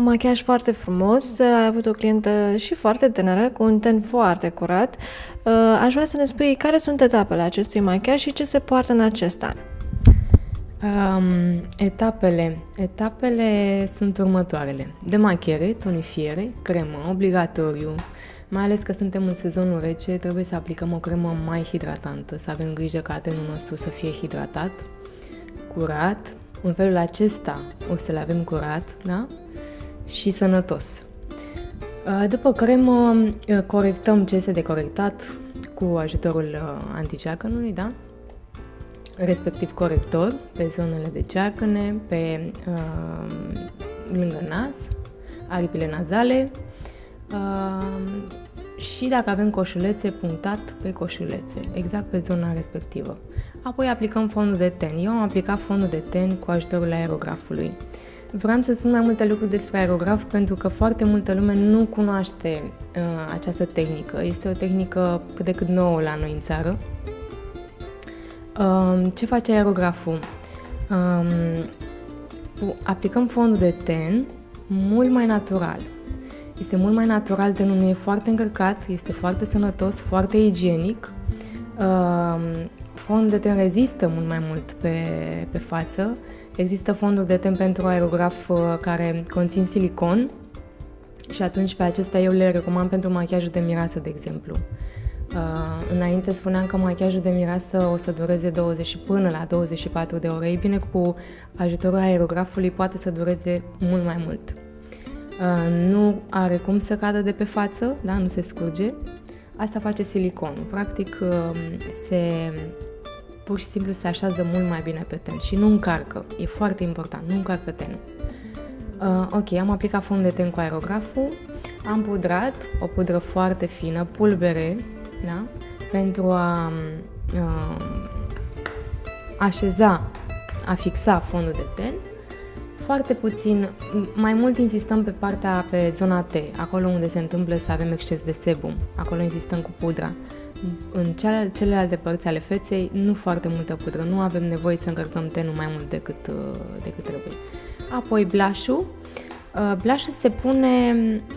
un machiaj foarte frumos, ai avut o clientă și foarte tânără, cu un ten foarte curat. Aș vrea să ne spui care sunt etapele acestui machiaj și ce se poartă în acest an. Etapele sunt următoarele. Demachiere, tonifiere, cremă, obligatoriu. Mai ales că suntem în sezonul rece, trebuie să aplicăm o cremă mai hidratantă, să avem grijă ca tenul nostru să fie hidratat, curat. În felul acesta o să-l avem curat, da? Și sănătos. După cremă, corectăm ce este de corectat cu ajutorul anticeacănului, da? Respectiv corector pe zonele de ceacăne, pe lângă nas, aripile nazale și dacă avem coșulețe, punctat pe coșulețe, exact pe zona respectivă. Apoi aplicăm fondul de ten. Eu am aplicat fondul de ten cu ajutorul aerografului. Vreau să spun mai multe lucruri despre aerograf pentru că foarte multă lume nu cunoaște această tehnică. Este o tehnică cât de cât nouă la noi în țară. Ce face aerograful? Aplicăm fondul de ten mult mai natural. Este mult mai natural, tenul nu e foarte încărcat, este foarte sănătos, foarte igienic. Fondul de ten rezistă mult mai mult pe față. Există fondul de ten pentru aerograf care conțin silicon și atunci pe acestea eu le recomand pentru machiajul de mireasă, de exemplu. Înainte spuneam că machiajul de mireasă o să dureze 20 până la 24 de ore. Ei bine, cu ajutorul aerografului poate să dureze mult mai mult. Nu are cum să cadă de pe față, da? Nu se scurge. Asta face siliconul. Practic, pur și simplu se așează mult mai bine pe ten și nu încarcă. E foarte important, nu încarcă tenul. Ok, am aplicat fond de ten cu aerograful, am pudrat, o pudră foarte fină, pulbere, da? Pentru a așeza, a fixa fondul de ten. Foarte puțin, mai mult insistăm pe zona T, acolo unde se întâmplă să avem exces de sebum. Acolo insistăm cu pudra. În celelalte părți ale feței, nu foarte multă pudră, nu avem nevoie să încărcăm tenul mai mult decât trebuie. Apoi blush-ul. Blush-ul se pune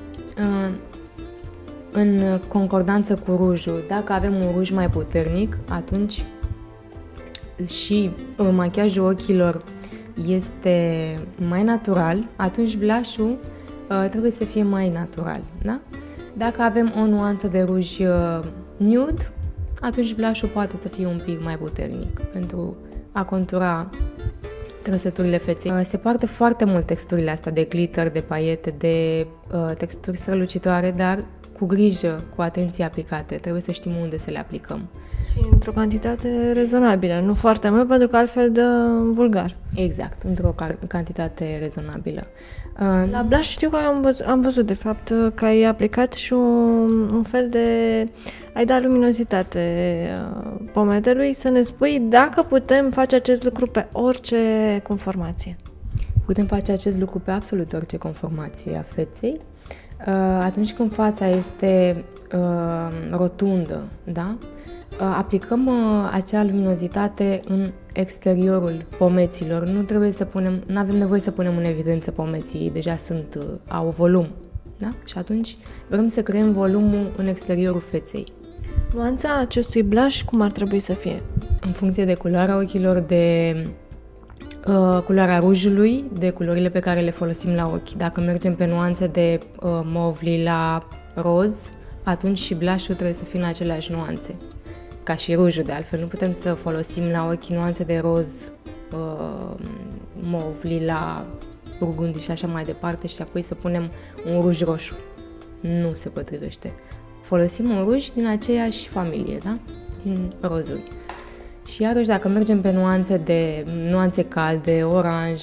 în concordanță cu rujul. Dacă avem un ruj mai puternic, atunci și machiajul ochilor este mai natural, atunci blush-ul trebuie să fie mai natural, da? Dacă avem o nuanță de ruj nude, atunci blush-ul poate să fie un pic mai puternic pentru a contura trăsăturile feței. Se poartă foarte mult texturile astea de glitter, de paiete, de texturi strălucitoare, dar cu grijă, cu atenție aplicate. Trebuie să știm unde să le aplicăm. Și într-o cantitate rezonabilă, nu foarte mult, pentru că altfel dă vulgar. Exact, într-o cantitate rezonabilă. La blush știu că am văzut, de fapt, că ai aplicat și un fel de... ai dat luminozitate pomedelui. Să ne spui dacă putem face acest lucru pe orice conformație. Putem face acest lucru pe absolut orice conformație a feței. Atunci când fața este rotundă, da? Aplicăm acea luminozitate în exteriorul pomeților. Nu avem nevoie să punem în evidență pomeții, ei deja au volum, da? Și atunci vrem să creăm volumul în exteriorul feței. Nuanța acestui blush cum ar trebui să fie? În funcție de culoarea ochilor, de culoarea rujului, de culorile pe care le folosim la ochi. Dacă mergem pe nuanțe de mov, lila, roz, atunci și blush-ul trebuie să fie în aceleași nuanțe. Ca și rujul, de altfel. Nu putem să folosim la ochi nuanțe de roz, mov, lila, burgundi și așa mai departe și apoi să punem un ruj roșu. Nu se potrivește. Folosim un ruj din aceeași familie, da? Din rozuri. Și iarăși, dacă mergem pe nuanțe calde, oranj,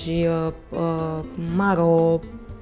maro,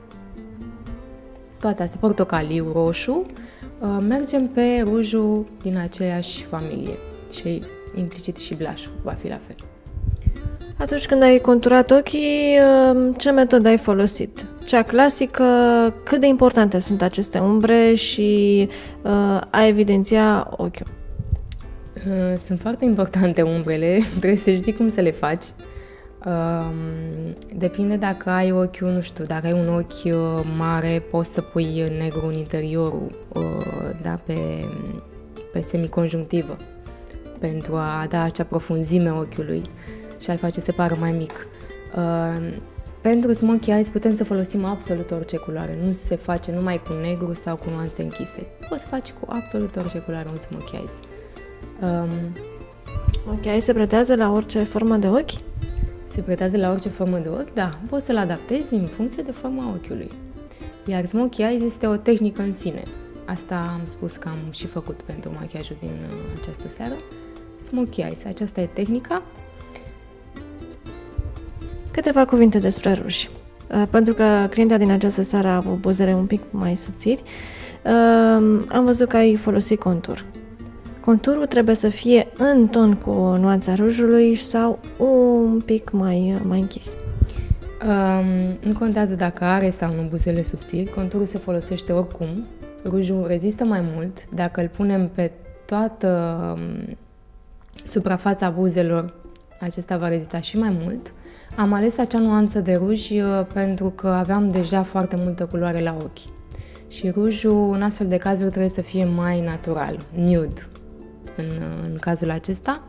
toate astea, portocaliu, roșu, mergem pe rujul din aceeași familie și implicit și blush-ul va fi la fel. Atunci când ai conturat ochii, ce metodă ai folosit? Cea clasică, cât de importante sunt aceste umbre și a evidenția ochiul? Sunt foarte importante umbrele, trebuie să știi cum să le faci. Depinde dacă ai ochiul, nu știu, dacă ai un ochi mare, poți să pui negru în interiorul, da, pe semiconjunctivă, pentru a da acea profunzime ochiului și a-l face să pară mai mic. Pentru smokey eyes putem să folosim absolut orice culoare, nu se face numai cu negru sau cu nuanțe închise. Poți să faci cu absolut orice culoare un smokey eyes. Smokey eyes se pretează la orice formă de ochi? Se pretează la orice formă de ochi, da, poți să-l adaptezi în funcție de forma ochiului. Iar smokey eyes este o tehnică în sine. Asta am spus că am și făcut pentru machiajul din această seară. Smokey eyes, aceasta e tehnica. Câteva cuvinte despre ruși. Pentru că clienta din această seară a avut buzele un pic mai subțiri, am văzut că ai folosit contur. Conturul trebuie să fie în ton cu nuanța rujului sau un pic mai închis. Nu contează dacă are sau nu buzele subțiri, conturul se folosește oricum. Rujul rezistă mai mult. Dacă îl punem pe toată suprafața buzelor, acesta va rezista și mai mult. Am ales acea nuanță de ruj pentru că aveam deja foarte multă culoare la ochi. Și rujul, în astfel de cazuri, trebuie să fie mai natural, nude, în cazul acesta.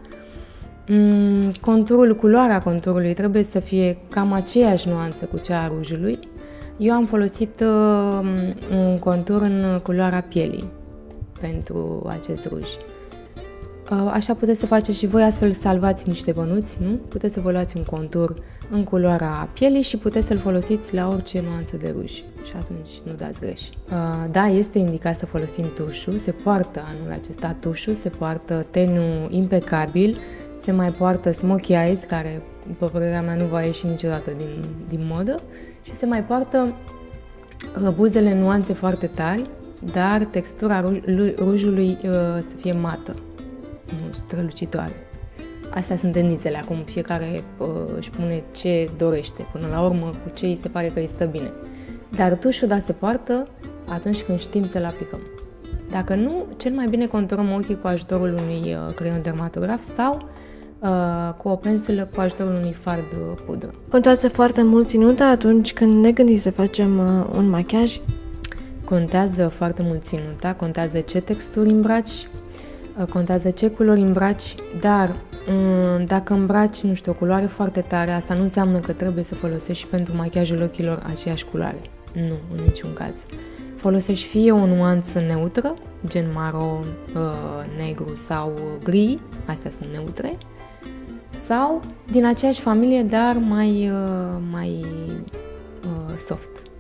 Culoarea conturului trebuie să fie cam aceeași nuanță cu cea a rujului. Eu am folosit un contur în culoarea pielii pentru acest ruj. Așa puteți să faceți și voi, astfel salvați niște bănuți, nu? Puteți să vă luați un contur în culoarea pielii și puteți să-l folosiți la orice nuanță de ruj și atunci nu dați greș. Da, este indicat să folosim tușul, se poartă anul acesta tușul, se poartă tenul impecabil, se mai poartă smokey eyes, care, după părerea mea, nu va ieși niciodată din modă, și se mai poartă buzele în nuanțe foarte tari, dar textura rujului să fie mată, nu strălucitoare. Astea sunt tendințele acum, fiecare își pune ce dorește, până la urmă cu ce îi se pare că îi stă bine. Dar tușul, da, se poartă atunci când știm să-l aplicăm. Dacă nu, cel mai bine conturăm ochii cu ajutorul unui creion dermatograf sau cu o pensulă cu ajutorul unui fard pudră. Contează foarte mult ținuta atunci când ne gândim să facem un machiaj? Contează foarte mult ținuta, contează ce texturi îmbraci, contează ce culori îmbraci, dar dacă îmbraci, nu știu, o culoare foarte tare, asta nu înseamnă că trebuie să folosești și pentru machiajul ochilor aceeași culoare. Nu, în niciun caz. Folosești fie o nuanță neutră, gen maro, negru sau gri, astea sunt neutre, sau din aceeași familie, dar mai soft.